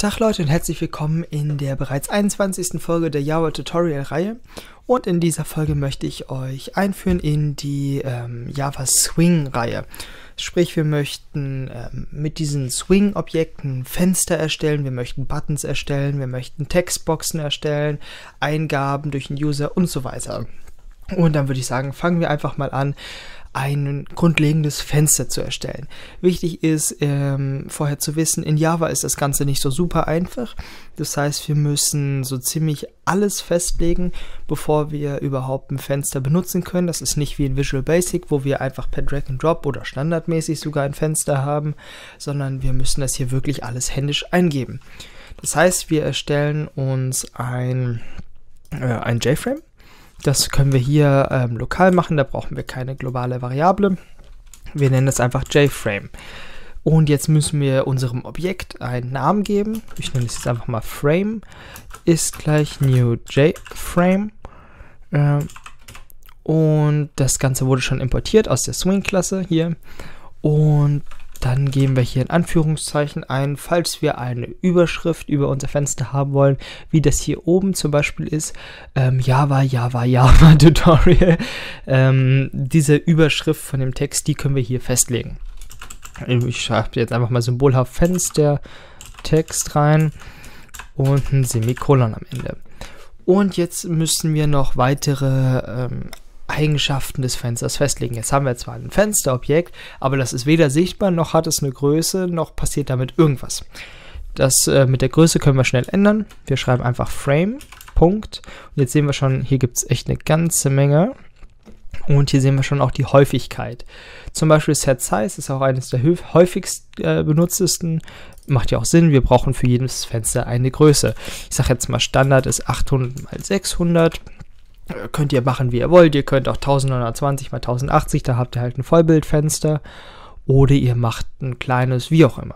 Tag Leute und herzlich willkommen in der bereits 21. Folge der Java Tutorial Reihe. Und in dieser Folge möchte ich euch einführen in die Java Swing Reihe. Sprich, wir möchten mit diesen Swing-Objekten Fenster erstellen, wir möchten Buttons erstellen, wir möchten Textboxen erstellen, Eingaben durch den User und so weiter. Und dann würde ich sagen, fangen wir einfach mal an, ein grundlegendes Fenster zu erstellen. Wichtig ist, vorher zu wissen, in Java ist das Ganze nicht so super einfach. Das heißt, wir müssen so ziemlich alles festlegen, bevor wir überhaupt ein Fenster benutzen können. Das ist nicht wie in Visual Basic, wo wir einfach per Drag and Drop oder standardmäßig sogar ein Fenster haben, sondern wir müssen das hier wirklich alles händisch eingeben. Das heißt, wir erstellen uns ein JFrame. Das können wir hier lokal machen, da brauchen wir keine globale Variable. Wir nennen das einfach JFrame. Und jetzt müssen wir unserem Objekt einen Namen geben. Ich nenne es jetzt einfach mal Frame ist gleich New JFrame. Und das Ganze wurde schon importiert aus der Swing-Klasse hier. Und dann geben wir hier in Anführungszeichen ein, falls wir eine Überschrift über unser Fenster haben wollen, wie das hier oben zum Beispiel ist, Java Tutorial. Diese Überschrift von dem Text, die können wir hier festlegen. Ich schreibe jetzt einfach mal symbolhaft Fenster, Text rein und ein Semikolon am Ende. Und jetzt müssen wir noch weitere Eigenschaften des Fensters festlegen. Jetzt haben wir zwar ein Fensterobjekt, aber das ist weder sichtbar, noch hat es eine Größe, noch passiert damit irgendwas. Das mit der Größe können wir schnell ändern. Wir schreiben einfach Frame, Punkt. Und jetzt sehen wir schon, hier gibt es echt eine ganze Menge. Und hier sehen wir schon auch die Häufigkeit. Zum Beispiel Set Size ist auch eines der häufigst benutztesten. Macht ja auch Sinn, wir brauchen für jedes Fenster eine Größe. Ich sage jetzt mal, Standard ist 800 x 600. Könnt ihr machen, wie ihr wollt. Ihr könnt auch 1920 x 1080, da habt ihr halt ein Vollbildfenster. Oder ihr macht ein kleines, wie auch immer.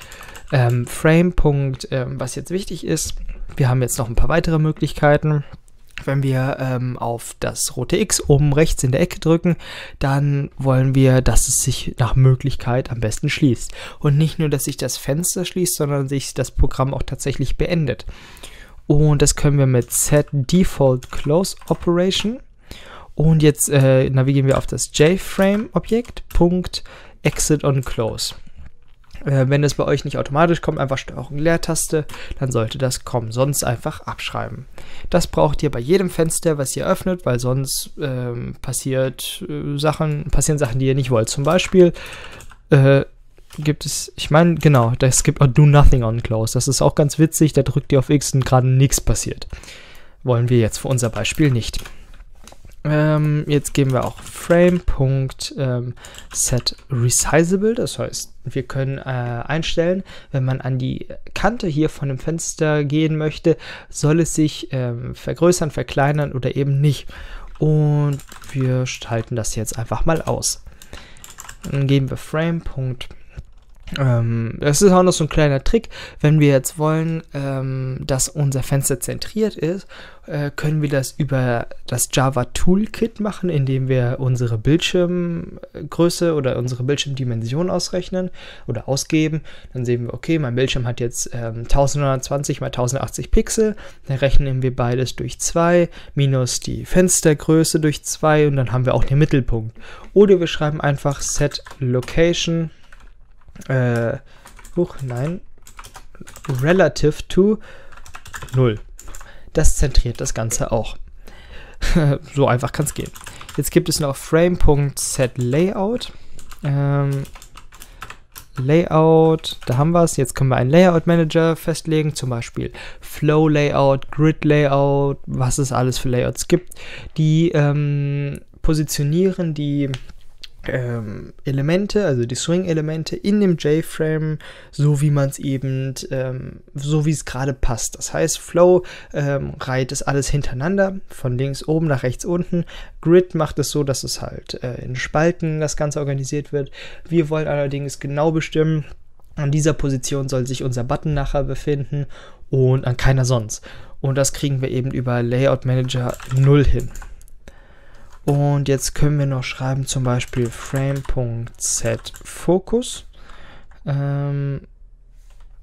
Frame. Was jetzt wichtig ist, wir haben jetzt noch ein paar weitere Möglichkeiten. Wenn wir auf das rote X oben rechts in der Ecke drücken, dann wollen wir, dass es sich nach Möglichkeit am besten schließt. Und nicht nur, dass sich das Fenster schließt, sondern sich das Programm auch tatsächlich beendet. Und das können wir mit Set Default Close Operation. Und jetzt navigieren wir auf das JFrame-Objekt, Exit on Close. Wenn es bei euch nicht automatisch kommt, einfach STRG Leertaste, dann sollte das kommen. Sonst einfach abschreiben. Das braucht ihr bei jedem Fenster, was ihr öffnet, weil sonst passieren Sachen, die ihr nicht wollt. Zum Beispiel gibt es, ich meine, genau, es gibt auch Do Nothing on Close. Das ist auch ganz witzig, da drückt ihr auf X und gerade nichts passiert. Wollen wir jetzt für unser Beispiel nicht. Jetzt geben wir auch Frame.set Resizable, das heißt, wir können einstellen, wenn man an die Kante hier von dem Fenster gehen möchte, soll es sich vergrößern, verkleinern oder eben nicht. Und wir schalten das jetzt einfach mal aus. Dann geben wir Frame. Das ist auch noch so ein kleiner Trick. Wenn wir jetzt wollen, dass unser Fenster zentriert ist, können wir das über das Java Toolkit machen, indem wir unsere Bildschirmgröße oder unsere Bildschirmdimension ausrechnen oder ausgeben. Dann sehen wir, okay, mein Bildschirm hat jetzt 1920 x 1080 Pixel. Dann rechnen wir beides durch 2 minus die Fenstergröße durch 2 und dann haben wir auch den Mittelpunkt. Oder wir schreiben einfach Set Location relative to 0. Das zentriert das Ganze auch. So einfach kann es gehen. Jetzt gibt es noch Frame.setLayout. Layout, da haben wir es. Jetzt können wir einen Layout Manager festlegen, zum Beispiel Flow Layout, Grid Layout, was es alles für Layouts gibt. Die positionieren die Elemente, also die Swing-Elemente in dem JFrame, so wie man es eben, so wie es gerade passt. Das heißt, Flow reiht es alles hintereinander, von links oben nach rechts unten. Grid macht es so, dass es halt in Spalten das Ganze organisiert wird. Wir wollen allerdings genau bestimmen, an dieser Position soll sich unser Button nachher befinden und an keiner sonst. Und das kriegen wir eben über Layout Manager 0 hin. Und jetzt können wir noch schreiben, zum Beispiel Frame.setFocus.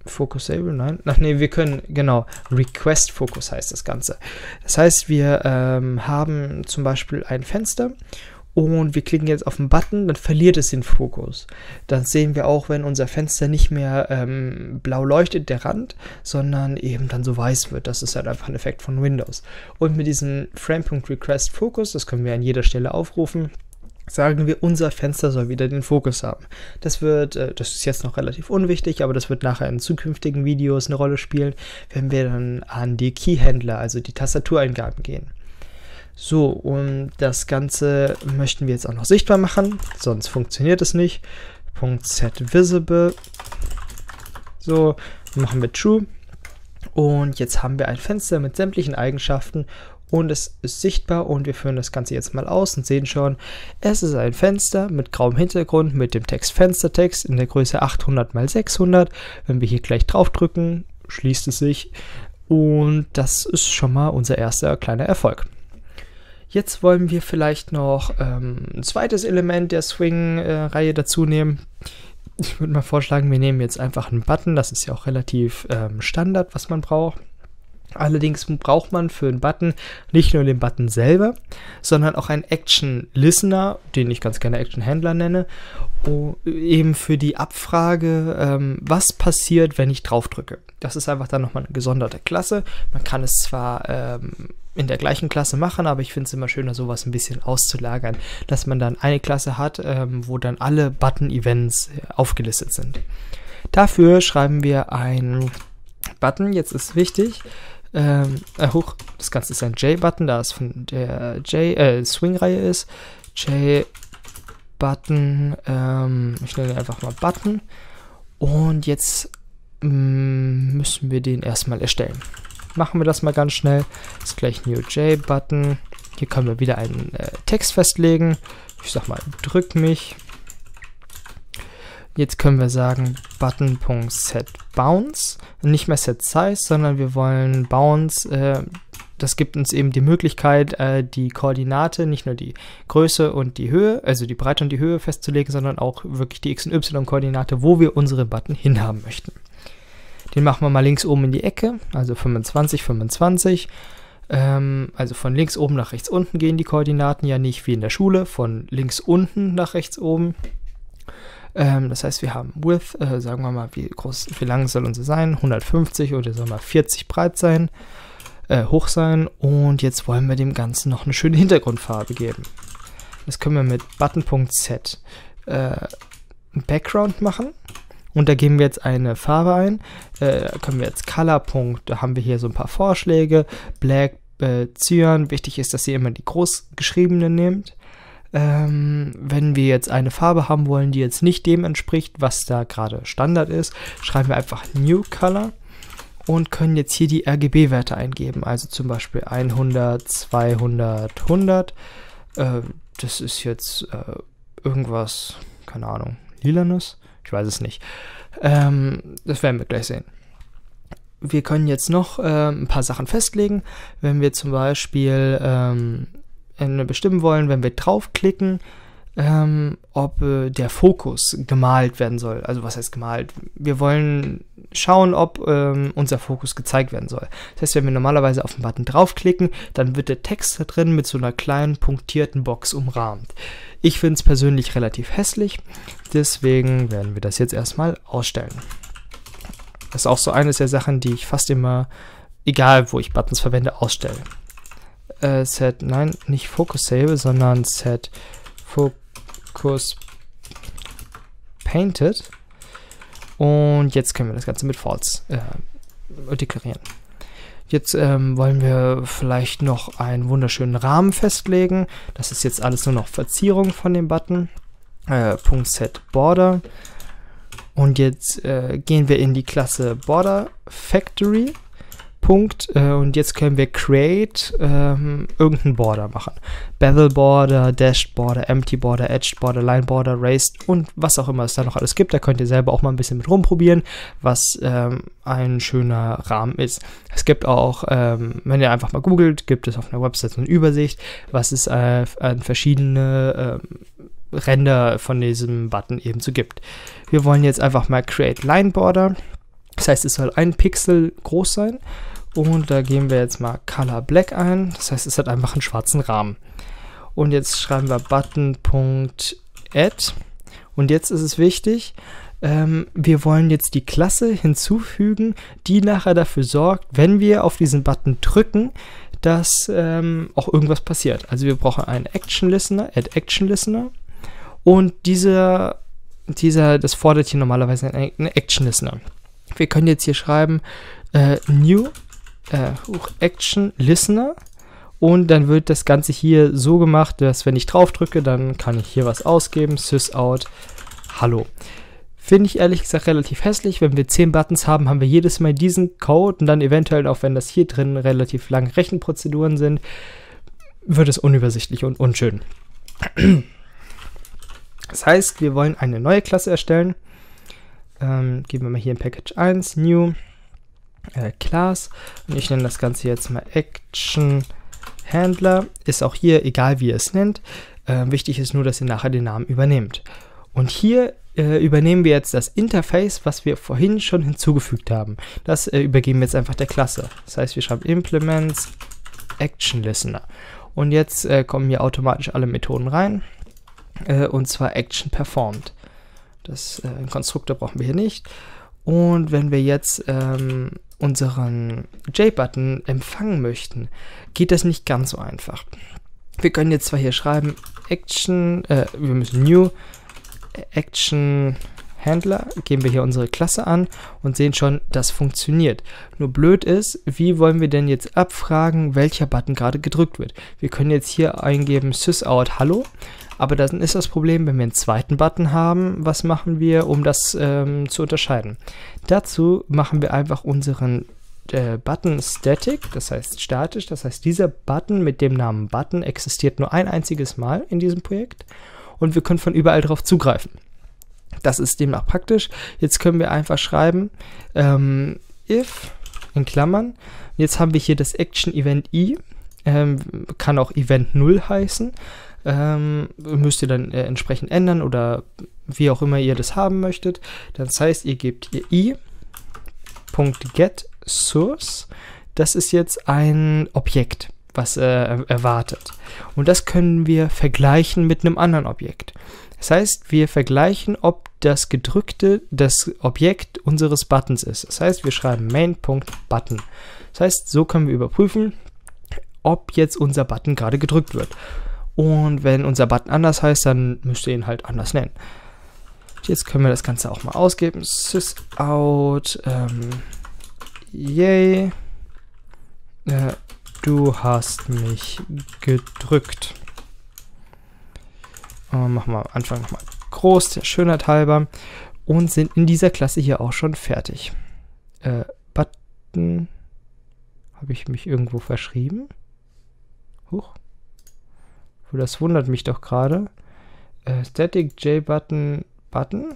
Focusable, nein. Ach nee, wir können, genau, Request Focus heißt das Ganze. Das heißt, wir haben zum Beispiel ein Fenster und wir klicken jetzt auf den Button, dann verliert es den Fokus. Dann sehen wir auch, wenn unser Fenster nicht mehr blau leuchtet, der Rand, sondern eben dann so weiß wird. Das ist halt einfach ein Effekt von Windows. Und mit diesem Frame.Request Focus, das können wir an jeder Stelle aufrufen, sagen wir, unser Fenster soll wieder den Fokus haben. Das ist jetzt noch relativ unwichtig, aber das wird nachher in zukünftigen Videos eine Rolle spielen, wenn wir dann an die Keyhändler, also die Tastatureingaben gehen. So, und das Ganze möchten wir jetzt auch noch sichtbar machen, sonst funktioniert es nicht. .set visible. So, machen wir true. Und jetzt haben wir ein Fenster mit sämtlichen Eigenschaften und es ist sichtbar und wir führen das Ganze jetzt mal aus und sehen schon, es ist ein Fenster mit grauem Hintergrund mit dem Text Fenstertext in der Größe 800 x 600. Wenn wir hier gleich drauf drücken, schließt es sich und das ist schon mal unser erster kleiner Erfolg. Jetzt wollen wir vielleicht noch ein zweites Element der Swing-Reihe dazu nehmen. Ich würde mal vorschlagen, wir nehmen jetzt einfach einen Button, das ist ja auch relativ Standard, was man braucht. Allerdings braucht man für einen Button nicht nur den Button selber, sondern auch einen Action Listener, den ich ganz gerne Action Handler nenne, eben für die Abfrage, was passiert, wenn ich drauf drücke. Das ist einfach dann nochmal eine gesonderte Klasse. Man kann es zwar in der gleichen Klasse machen, aber ich finde es immer schöner, sowas ein bisschen auszulagern, dass man dann eine Klasse hat, wo dann alle Button-Events aufgelistet sind. Dafür schreiben wir ein Button, jetzt ist wichtig, das Ganze ist ein J-Button, da es von der Swing-Reihe ist. J-Button, ich nenne einfach mal Button. Und jetzt müssen wir den erstmal erstellen. Machen wir das mal ganz schnell. Das ist gleich New J-Button. Hier können wir wieder einen Text festlegen. Ich sag mal, drück mich. Jetzt können wir sagen Button.setBounce, nicht mehr setSize, sondern wir wollen Bounce, das gibt uns eben die Möglichkeit, die Koordinate, nicht nur die Größe und die Höhe, also die Breite und die Höhe festzulegen, sondern auch wirklich die X- und Y-Koordinate, wo wir unsere Button hinhaben möchten. Den machen wir mal links oben in die Ecke, also 25, 25. Also von links oben nach rechts unten gehen die Koordinaten, ja nicht wie in der Schule, von links unten nach rechts oben. Das heißt, wir haben Width, sagen wir mal, wie lang soll unser sein? 150 oder soll mal 40 breit sein, hoch sein. Und jetzt wollen wir dem Ganzen noch eine schöne Hintergrundfarbe geben. Das können wir mit Button.set Background machen. Und da geben wir jetzt eine Farbe ein. Können wir jetzt Color. Da haben wir hier so ein paar Vorschläge. Black, Cyan. Wichtig ist, dass ihr immer die großgeschriebenen nehmt. Wenn wir jetzt eine Farbe haben wollen, die jetzt nicht dem entspricht, was da gerade Standard ist, schreiben wir einfach New Color und können jetzt hier die RGB-Werte eingeben. Also zum Beispiel 100, 200, 100. Das ist jetzt irgendwas, keine Ahnung, lilanes? Ich weiß es nicht. Das werden wir gleich sehen. Wir können jetzt noch ein paar Sachen festlegen. Wenn wir zum Beispiel bestimmen wollen, wenn wir draufklicken, ob der Fokus gemalt werden soll. Also was heißt gemalt? Wir wollen schauen, ob unser Fokus gezeigt werden soll. Das heißt, wenn wir normalerweise auf den Button draufklicken, dann wird der Text da drin mit so einer kleinen punktierten Box umrahmt. Ich finde es persönlich relativ hässlich, deswegen werden wir das jetzt erstmal ausstellen. Das ist auch so eine der Sachen, die ich fast immer, egal wo ich Buttons verwende, ausstelle. Nicht Focusable, sondern Set Focus Painted. Und jetzt können wir das Ganze mit False deklarieren. Jetzt wollen wir vielleicht noch einen wunderschönen Rahmen festlegen. Das ist jetzt alles nur noch Verzierung von dem Button. Set Border. Und jetzt gehen wir in die Klasse Border Factory. Und jetzt können wir Create irgendeinen Border machen. Bevel Border, Dashed Border, Empty Border, Edged Border, Line Border, Raised und was auch immer es da noch alles gibt. Da könnt ihr selber auch mal ein bisschen mit rumprobieren, was ein schöner Rahmen ist. Es gibt auch, wenn ihr einfach mal googelt, gibt es auf einer Website eine Übersicht, was es an verschiedene Ränder von diesem Button ebenso gibt. Wir wollen jetzt einfach mal Create Line Border. Das heißt, es soll 1 Pixel groß sein. Und da geben wir jetzt mal Color Black ein. Das heißt, es hat einfach einen schwarzen Rahmen. Und jetzt schreiben wir Button.add. Und jetzt ist es wichtig, wir wollen jetzt die Klasse hinzufügen, die nachher dafür sorgt, wenn wir auf diesen Button drücken, dass auch irgendwas passiert. Also wir brauchen einen Action Listener, Add Action Listener. Und das fordert hier normalerweise einen Action Listener. Wir können jetzt hier schreiben New Action Listener. Und dann wird das Ganze hier so gemacht, dass wenn ich drauf drücke, dann kann ich hier was ausgeben, sysout Hallo. Finde ich ehrlich gesagt relativ hässlich. Wenn wir 10 Buttons haben, haben wir jedes Mal diesen Code und dann eventuell auch, wenn das hier drin relativ lange Rechenprozeduren sind, wird es unübersichtlich und unschön. Das heißt, wir wollen eine neue Klasse erstellen. Geben wir mal hier in Package 1, New Class. Und ich nenne das Ganze jetzt mal Action Handler. Ist auch hier egal, wie ihr es nennt. Wichtig ist nur, dass ihr nachher den Namen übernehmt. Und hier übernehmen wir jetzt das Interface, was wir vorhin schon hinzugefügt haben. Das übergeben wir jetzt einfach der Klasse. Das heißt, wir schreiben Implements Action Listener. Und jetzt kommen hier automatisch alle Methoden rein. Und zwar Action Performed. Das Konstruktor brauchen wir hier nicht. Und wenn wir jetzt unseren J-Button empfangen möchten, geht das nicht ganz so einfach. Wir können jetzt zwar hier schreiben wir müssen New Action Handler, geben wir hier unsere Klasse an und sehen schon, das funktioniert. Nur blöd ist, wie wollen wir denn jetzt abfragen, welcher Button gerade gedrückt wird? Wir können jetzt hier eingeben sysout Hallo, aber dann ist das Problem, wenn wir einen zweiten Button haben, was machen wir, um das zu unterscheiden? Dazu machen wir einfach unseren Button static, das heißt statisch, das heißt dieser Button mit dem Namen Button existiert nur ein einziges Mal in diesem Projekt und wir können von überall drauf zugreifen. Das ist demnach praktisch. Jetzt können wir einfach schreiben if in Klammern. Jetzt haben wir hier das Action Event I, kann auch Event 0 heißen. Müsst ihr dann entsprechend ändern oder wie auch immer ihr das haben möchtet. Das heißt, ihr gebt hier i.getSource. Das ist jetzt ein Objekt, was erwartet. Und das können wir vergleichen mit einem anderen Objekt. Das heißt, wir vergleichen, ob das gedrückte das Objekt unseres Buttons ist. Das heißt, wir schreiben main.button. Das heißt, so können wir überprüfen, ob jetzt unser Button gerade gedrückt wird. Und wenn unser Button anders heißt, dann müsst ihr ihn halt anders nennen. Jetzt können wir das Ganze auch mal ausgeben. Sysout yay, du hast mich gedrückt. Machen wir am Anfang nochmal groß, der Schönheit halber. Und sind in dieser Klasse hier auch schon fertig. Button. Habe ich mich irgendwo verschrieben? Huch. Das wundert mich doch gerade. Static JButton Button.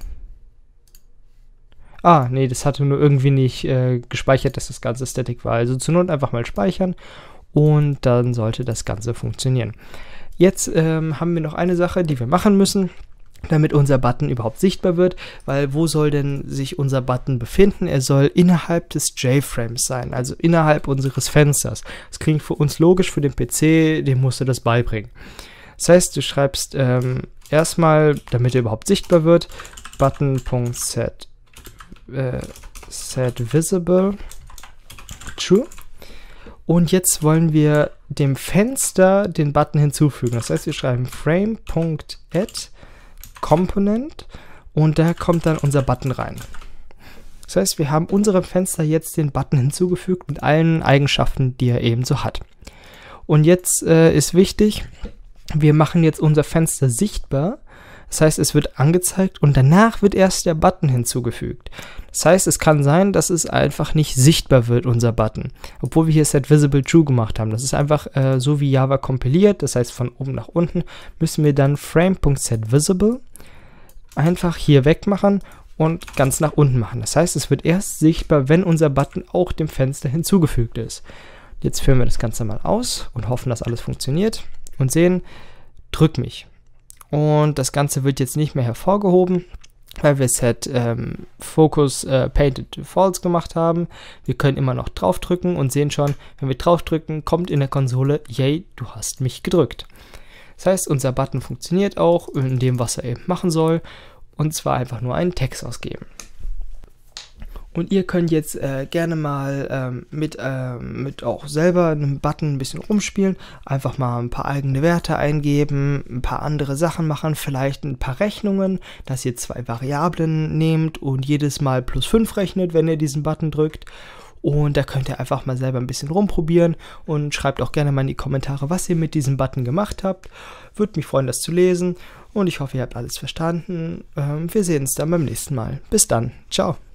Ah, nee, das hatte nur irgendwie nicht gespeichert, dass das Ganze static war. Also zur Not einfach mal speichern und dann sollte das Ganze funktionieren. Jetzt haben wir noch eine Sache, die wir machen müssen, damit unser Button überhaupt sichtbar wird, weil wo soll denn sich unser Button befinden? Er soll innerhalb des J-Frames sein, also innerhalb unseres Fensters. Das klingt für uns logisch, für den PC, dem musst du das beibringen. Das heißt, du schreibst erstmal, damit er überhaupt sichtbar wird, Button.set visible true. Und jetzt wollen wir dem Fenster den Button hinzufügen. Das heißt, wir schreiben frame.add component und da kommt dann unser Button rein. Das heißt, wir haben unserem Fenster jetzt den Button hinzugefügt mit allen Eigenschaften, die er ebenso hat. Und jetzt ist wichtig, wir machen jetzt unser Fenster sichtbar. Das heißt, es wird angezeigt und danach wird erst der Button hinzugefügt. Das heißt, es kann sein, dass es einfach nicht sichtbar wird, unser Button. Obwohl wir hier setVisibleTrue gemacht haben. Das ist einfach so wie Java kompiliert. Das heißt, von oben nach unten müssen wir dann frame.setVisible einfach hier wegmachen und ganz nach unten machen. Das heißt, es wird erst sichtbar, wenn unser Button auch dem Fenster hinzugefügt ist. Jetzt führen wir das Ganze mal aus und hoffen, dass alles funktioniert und sehen, drück mich. Und das Ganze wird jetzt nicht mehr hervorgehoben, weil wir Set Focus Painted to False gemacht haben. Wir können immer noch draufdrücken und sehen schon, wenn wir draufdrücken, kommt in der Konsole, yay, du hast mich gedrückt. Das heißt, unser Button funktioniert auch in dem, was er eben machen soll, und zwar einfach nur einen Text ausgeben. Und ihr könnt jetzt gerne mal mit auch selber einem Button ein bisschen rumspielen, einfach mal ein paar eigene Werte eingeben, ein paar andere Sachen machen, vielleicht ein paar Rechnungen, dass ihr 2 Variablen nehmt und jedes Mal +5 rechnet, wenn ihr diesen Button drückt. Und da könnt ihr einfach mal selber ein bisschen rumprobieren und schreibt auch gerne mal in die Kommentare, was ihr mit diesem Button gemacht habt. Würde mich freuen, das zu lesen, und ich hoffe, ihr habt alles verstanden. Wir sehen uns dann beim nächsten Mal. Bis dann. Ciao.